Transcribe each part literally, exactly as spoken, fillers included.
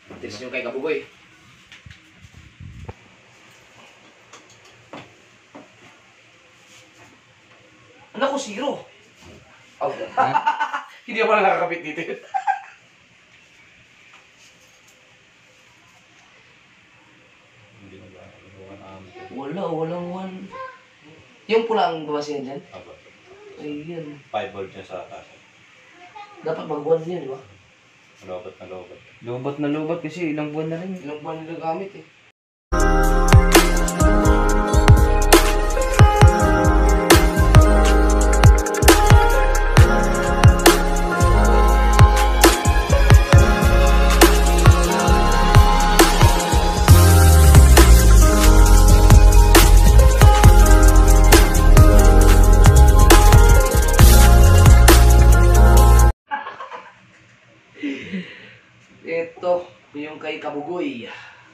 Test yung kay Kabugoy. Anak ko, zero. Oh. Hindi ako lang nakakapit dito. Wala, walang one. Yung pulang bawasin dyan? Aba. Ayun. five volt niya sa atas. Dapat mag-one niya, di ba? Lobat na lobat. Lobat na lobat kasi ilang buwan na rin. Ilang buwan nila gamit eh. Ito, yung kay Kabugoy.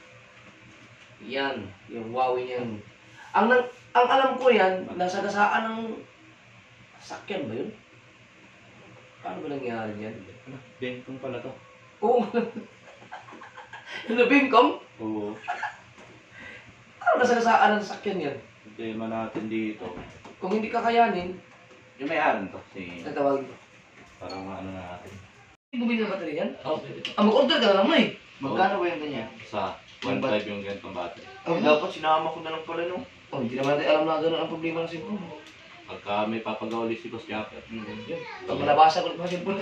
Yan, yung Huawei niyan. Ang, ang, ang alam ko yan, nasa gasaan ng sakyan ba yun? Paano ba nangyari yan? Bengkong pala to. Oo. Ano, Bingkong? Oo. Ano nasa gasaan ng sakyan yan? Yung tema natin dito. Kung hindi kakayanin, Yung may-aran to. Si... tatawag mo. Parang ano na natin. Bumili ng battery yan? Oo. Ah, mag-order ka na lang mo eh. Magkano ba yung ganyan? Sa one point five yung ganitong battery. Oh, dapat sinama ko na lang pala no. Oh, hindi naman natin alam na gano'n ang problema ng cellphone. Pagka may papagawa ulit si Boss Japper. Yun. Pag malabasa ko ulit mga cellphone.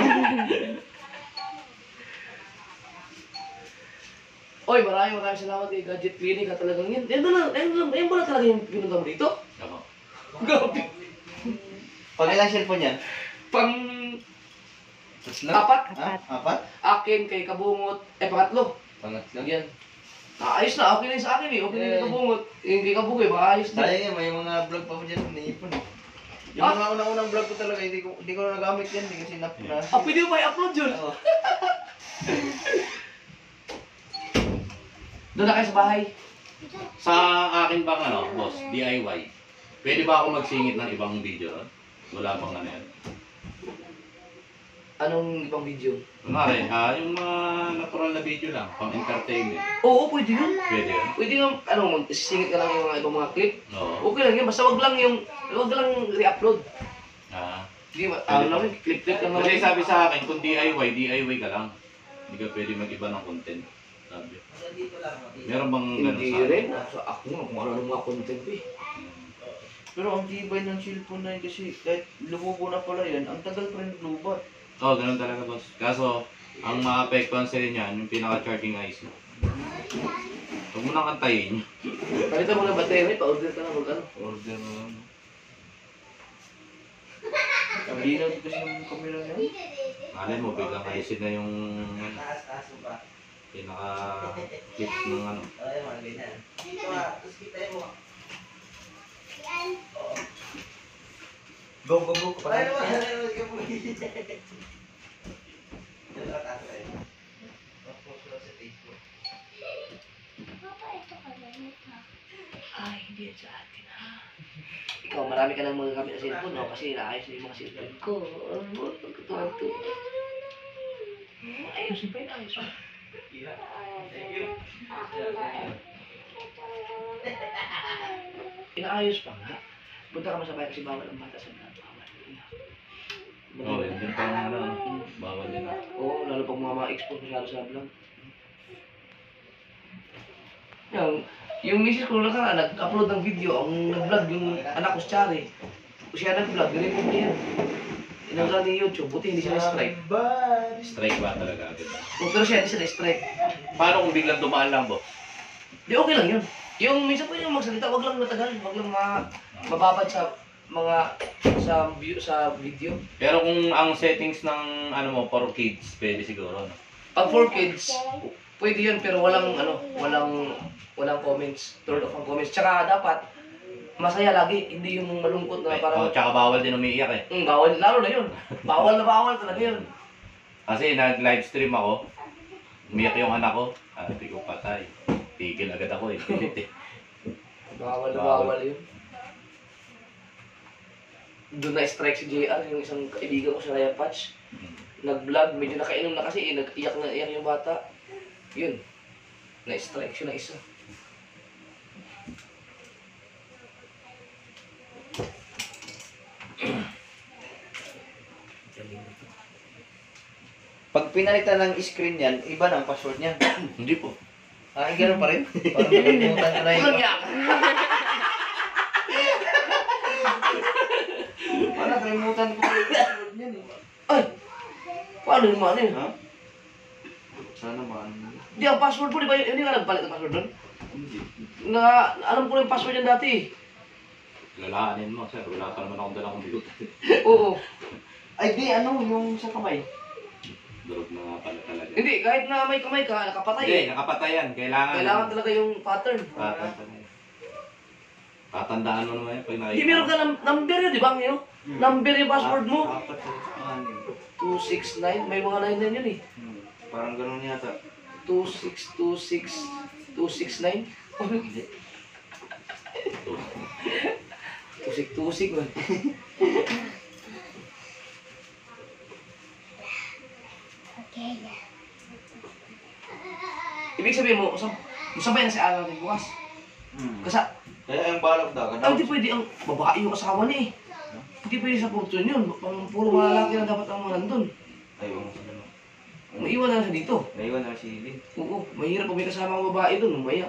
Oy, maraming maraming salamat kay Gadget Clinic at talagang yan. Yan ba na, yan, yan ba na talaga yung pinunta mo dito? Ako. Gabi. Pag ilang cellphone yan? Pang Tatlo? apat. Ha? Apat? Akin kay Kabungot. Eh, pangatlo. Pangatlo? Yan. Ayos na, okay na yung sa akin eh. Okay na yung kay Kabungot. Yung kay Kabugoy, maayos na. Dahil nga, may mga vlog pa ko dyan, naipon eh. Yung Ah? mga unang-unang vlog ko talaga, hindi ko, hindi ko na nagamit yan, hindi kasi nap na. Ah, pwede mo ba i-upload yun? Oo. Doon na kayo sa bahay. Sa akin bang ano, Boss, D I Y. Pwede ba ako magsingit ng ibang video? Wala bang ano yan? Anong ibang video? Kunwari, ah, yung mga natural na video lang, pang entertainment. Oo, pwede yun. Pwede yun? Pwede nga, ano, magsisingit ka lang yung mga ibang mga clip. Oo. Okay lang yun, basta wag lang yung, wag lang re-upload. Ah. Hindi, ma- ano lang yun, clip-clip lang naman. Kasi sabi sa akin, kung D I Y, D I Y ka lang. Hindi ka pwede mag-iba ng content. Sabi. Meron bang gano'n Hindi sa rin. So, ako nga, kung ano ng mga content eh. Pero ang tibay ng cellphone na yun kasi kahit lumubo na pala yan, ang tagal pa rin lubat. Oo, oh, ganun talaga, boss. Kaso, ang maapektuhan sa niyan, yung pinaka-charging I C. Huwag mo nang antayin. Palitan mo ng battery, pa-order ka na mag ano. Order na lang. Ang linaw kasi yung camera niya. Malay mo, biglang I C na yung pinaka-tip ng ano. Go, go, go. Kapatid. Ay, hindi yan sa atin ha. Ikaw, marami ka nang mga gamit na cellphone, no? Kasi naayos na yung mga cellphone ko. Ano mo, pagkatuwag to. Ayos, pa yun, ayos. Inaayos pa nga. Punta ka masabay kasi bawal ang bata sa mga bawal. Oo, oh, yun din pang ano, bawal din. Oo, lalo pag mga mga export masyado sa vlog. Yung, yung misis ko na ka, nag-upload ng video, ang nag-vlog yung anak ko si Chari. Siya nag-vlog, ganun po niya. Inaglan ni YouTube, buti hindi siya na-strike. Strike ba talaga agad? Oh, pero siya hindi siya na-strike. Paano kung biglang dumaan lang, boss? Di okay lang yun. Yung minsan po yung magsalita, wag lang matagal, wag lang ma mababad sa mga sa view sa video. Pero kung ang settings ng ano mo for kids, pwede siguro, no? Pag for kids, pwede yun pero walang ano, walang walang comments, turn off ang comments. Tsaka dapat masaya lagi, hindi yung malungkot na Oh, parang tsaka bawal din umiiyak eh. mm, bawal, lalo na yun. Bawal na bawal talaga yun. Kasi nag-live stream ako, umiyak yung anak ko, sabi ko patay. Tigil agad ako eh, pilit eh. Bawal na Bawal. bawal yun. Doon na-strike si J R, yung isang kaibigan ko si Raya Patch. Hmm. Nag-vlog, medyo nakainom na kasi eh, nag-iyak na iyak yung bata. Yun. Na-strike siya na isa. Pag pinalitan ng screen yan, iba na ang password niya. Hindi po. Ah, gano'n pa rin? Parang nakalimutan ko na yun. Walang yak! Parang nakalimutan ko na yung password niyan eh. Ay! Paano yung ano yun? Ha? Sana ba? Hindi, ang password mo, di ba? Hindi ka nagpalit ng password doon? Hindi. Na, alam ko na yung password yan dati eh. Lalaanin mo, sir. Wala pa naman akong dalang computer. Oo. Ay, di, ano, yung sa kamay. Durog na nga pala talaga. Hindi, kahit na may kamay ka, nakapatay Hindi, eh. nakapatay yan. Kailangan. Kailangan talaga yung pattern. Tatandaan. Tatandaan mo naman yan pag nakita. Hindi, meron ka ng number yun, di ba? Ngayon? Number yung password mo. Apat sa pangalan. two six nine, may mga nine nine yun eh. Hmm. Parang gano'n yata. two six two six two six nine. Hindi. Tusik-tusik man. Ibig sabihin mo, sab sabay na si Alan din bukas. Hmm. Kasi, Kaya yung balak daw. ay, hindi pwede ang babae yung asawa niya eh. Hindi pwede sa fortune yun. Pang puro mga lalaki na dapat ang mga nandun. Ayaw mo sa gano'n. Maiwan na lang siya dito. Naiwan na si Lin. Oo, mahirap pag may kasama ang babae dun, umaya.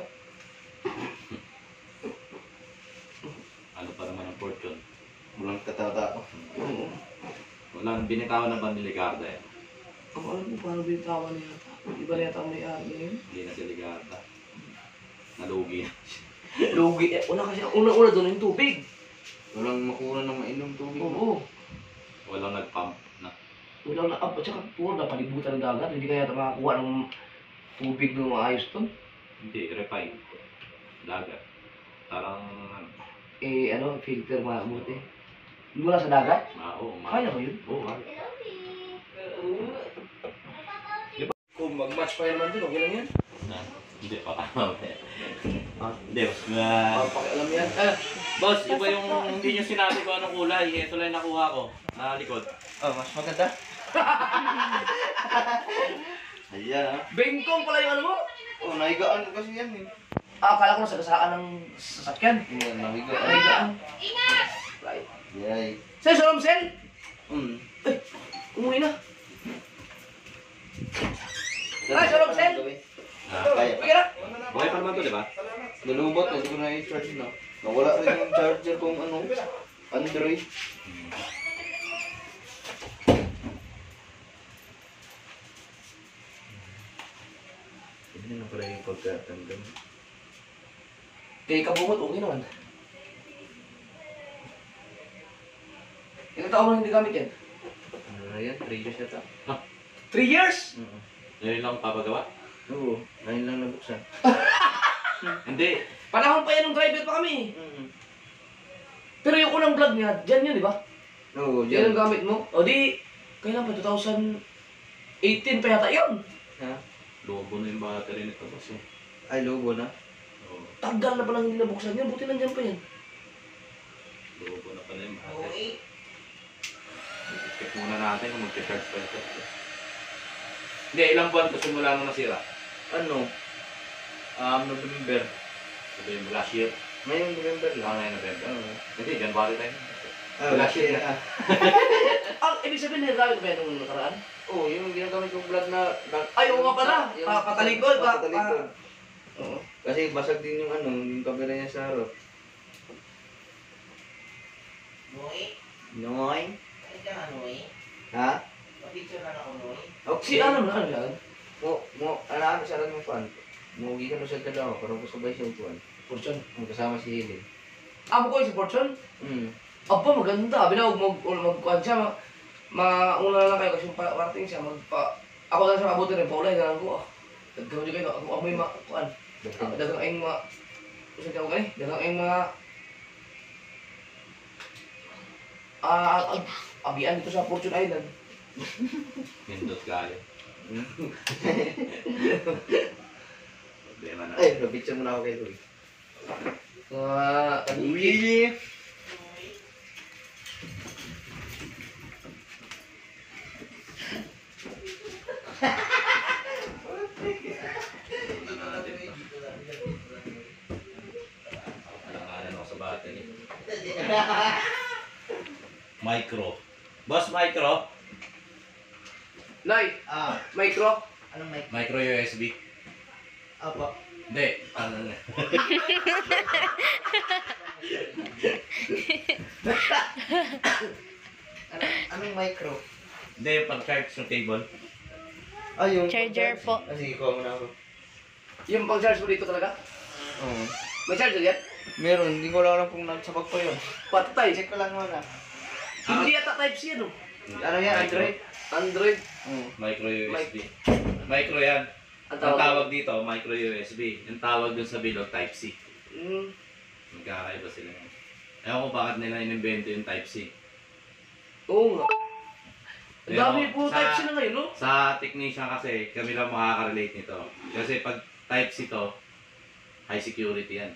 Ano pa naman ang fortune? Walang katata ko. Oo. Walang binitawan na ba ni Ligarda yan? Ang alam mo paano binitawan niya yata. Iba na yata ang may-ari ngayon. Hindi na si Ligarda. Nalugi na. Lugi, eh, una kasi, una-una doon yung tubig. Walang makuha ng mainom tubig. Oo. Walang nag-pump na. Walang na, at saka puro na palibutan ng dagat. Hindi kaya yata makakuha ng tubig ng maayos doon. Hindi, refine. Dagat. Parang, ano, Eh, ano, filter mabuti. Mula sa dagat? ah, oo, ma- Kaya ba yun? Oo, kaya. Kung mag-match pa naman doon, okay lang yan. Na, hindi pa tama. Ah, hindi, mas na... Papakialam yan. Ah, Boss, iba yung hindi nyo sinabi ko anong kulay. Ito lang yung nakuha ko. Na likod. Oh, mas maganda. Ayan ah. bengkong pala yung ano mo? Oh, naigaan kasi yan eh. Ah, akala ko nasa kasaan ng sasakyan. Yan, naigaan. Ay, gaan. Right. Yay. Sir, Sir Romsel? Hmm. Ay, umuwi na. Ay, Sir Romsel? Ah, Kaya Uwi pa. ka na? okay pa naman to, di ba? Nalubot na, hindi ko na i-charge na. Nawala rin yung charger kung ano, Android. Hindi na pala yung pagkatandam. Kay kabungot, okay naman. Ilang taon mo hindi gamit yan? Ano na yan? three years yata. Three years? Oo. Ngayon lang papagawa? Oo. Ngayon lang nabuksan. Hindi. Panahon pa yan nung driver pa kami. Mm. Pero yung unang vlog niya, dyan yun, di ba? Oo, Yan dyan. ang gamit mo. O di, kailan pa? twenty eighteen pa yata yun. Ha? Lobo na yung battery nito, boss. Eh. Ay, logo na. Oo. Tagal na palang hindi nabuksan yan. Buti nandyan pa yan. Lobo na pala yung battery. Check muna natin kung mag-charge pa ito. Hindi, ilang buwan to simula nung nasira? Ano? Um, November. Sabihin mo, last year. Ngayong November Ah, lang. ngayon November. Oo. Hindi, January tayo. Ah, last year na. Ah, ibig sabihin nagagamit ba yan nung nakaraan? Oo, yung ginagamit kong vlog na... na Ay, oo nga pala. yung- Pa- patalikod, pa- Patalikod. Oo. Kasi basag din yung ano, yung camera niya sa harap. Noy? Noy? Ay, ka na, Noy? Ha? Pa-picture na ako, Noy. Si Okay. ano na, ano yan? Mo, mo, ano, sa mo fan. Mugi ka na sa dalawa, parang kasabay siya upuan. Fortune. Ang kasama si Helen. Amo ko yung si Fortune. Hmm. Aba, maganda. Binawag mag, mag, magkuhan siya. Ma, mauna na lang kayo kasi yung pa- parating siya. Magpa, ako na siya mabuti rin. Paulay na lang ko. ah. Dagdagan nyo kayo. Ako ako yung mga, kuhan. Dapat- Dagang ayong mga, kasi tawag ka eh. Dagang ayong mga, ah, ag, agian dito sa Fortune Island. Nindot kayo. Hmm? Problema na. Ay, napicture mo na ako kay Louie. Mga, kaniki. Louie! Micro. Boss, micro. Nay, Ah, micro. anong mic? Micro U S B. Opo. Hindi. Ano na? Anong, anong micro? Hindi, pag-charge ng cable. Ah, yung Charger po. Ah, sige, kuha mo na ako. Yung pang-charge mo dito talaga? Oo. May charger yan? Meron, hindi ko lang alam kung nagsabag pa yun. Patay. Check ko lang muna. Hindi yata type C ano? Ano yan, Micro. Android? Android. Oo. Micro U S B. Micro yan. Ang Ang tawag. tawag dito, micro U S B. Yung tawag dun sa bilog, Type C. Mm. Magkakaiba sila yun. Ewan ko bakit nila inimbento yung Type C. Oo nga. Ang Pero dami po sa- type C na ngayon, no? Sa technician kasi, kami lang makaka-relate nito. Kasi pag Type C to, high security yan.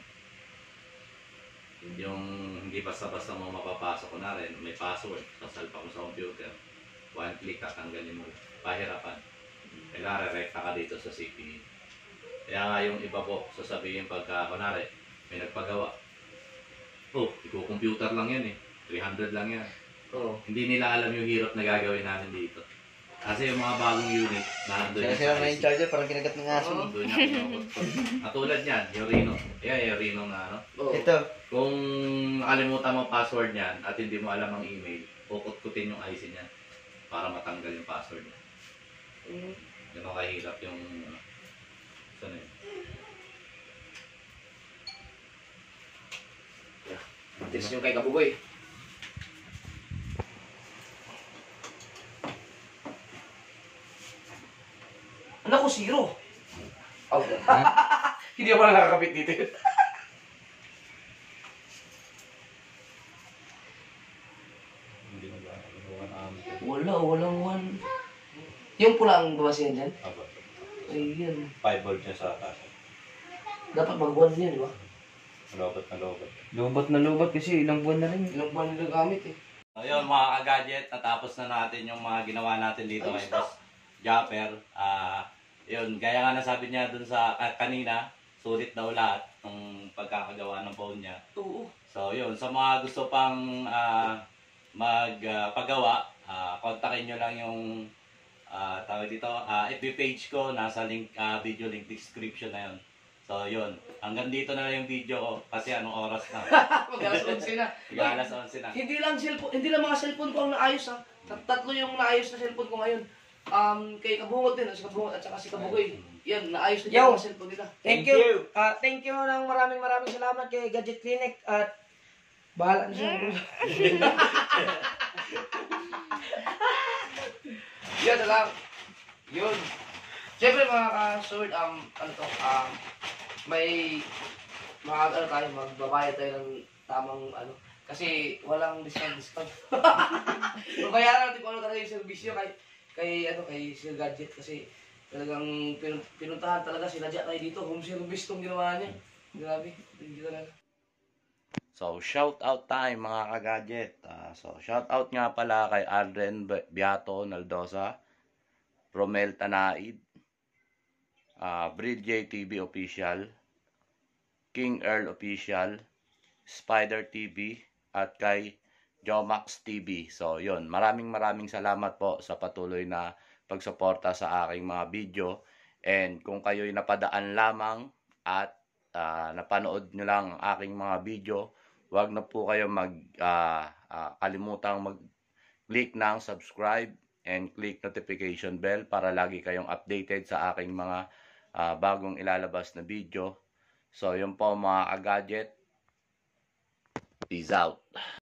Yung hindi basta-basta mo mapapasok ko na rin, may password, sasalpa ko sa computer. One click, tatanggalin mo. Pahirapan. Kailangan rekta ka dito sa C P U. Kaya nga yung iba po, sasabihin pagka, kunwari, may nagpagawa. Oh, iko-computer lang yan eh. three hundred lang yan. Oo. Hindi nila alam yung hirap na gagawin namin dito. Kasi yung mga bagong unit, nandun Kaya yung sila sa na I yung C. charger, parang kinagat ng aso. Oo. Doon niya kinukot. Katulad niyan, yung Reno. Ayan, yung Reno na ano. Oo. Ito. Kung nakalimutan mo password niyan at hindi mo alam ang email, kukut-kutin yung I C niya para matanggal yung password niya. Mm. Ganun kahirap yung ano. Saan yun? Tinis yung kay Kabugoy. Anak ko, zero. Oh. Hindi ako lang nakakapit dito. Hindi na ba? namin. Wala, walang one. Yung pula ang bumasihan dyan? Aba, Ayun. five volt niya sa atas. Dapat mag-one yun, di ba? Lobat na lobat. Lobat na lobat kasi ilang buwan na rin. Ilang buwan nila gamit eh. Ayun mga ka-gadget, natapos na natin yung mga ginawa natin dito kay Boss Japper. Ah, yun, gaya nga nasabi niya dun sa ah, kanina, sulit daw lahat ng pagkakagawa ng phone niya. Oo. So yun, sa mga gusto pang ah, magpagawa, uh, kontakin nyo lang yung ah, tawag dito, ah, F B page ko, nasa link, ah, video link description na yun. So yun, hanggang dito na lang yung video ko kasi anong oras na. Mag-alas onse na. Mag-alas onse na. Hindi lang cellphone, hindi lang mga cellphone ko ang naayos ha. Tat- Tatlo yung naayos na cellphone ko ngayon. Um, kay Kabungot din, si Kabungot at saka si Kabugoy. Yan, naayos na Yo! yung mga cellphone nila. Thank you. Ah, thank you ng maraming maraming salamat kay Gadget Clinic at bahala na siya. Yan na lang. Yun. Siyempre mga ka-sword, um, ano to, um, may, mag, ano tayo, magbabayad tayo ng tamang, ano, kasi walang discount, discount. Kung kaya natin kung ano talaga yung servisyo kay, kay, ano, kay Sir Gadget, kasi talagang pin, pinuntahan talaga, sinadya tayo dito, home service tong ginawa niya. Grabe, hindi talaga. So, shout out time mga ka-gadget. Ah, so, shout out nga pala kay Aldren Beato Naldosa, Romel Tanaid, uh, Breed J T V Official, King Earl Official, Spider T V, at kay Jomax T V. So, yun. Maraming maraming salamat po sa patuloy na pagsuporta sa aking mga video. And kung kayo'y napadaan lamang at uh, napanood nyo lang ang aking mga video, huwag na po kayo mag uh, uh, kalimutang mag-click ng subscribe and click notification bell para lagi kayong updated sa aking mga uh, bagong ilalabas na video. So, yun po mga ka-gadget. Peace out.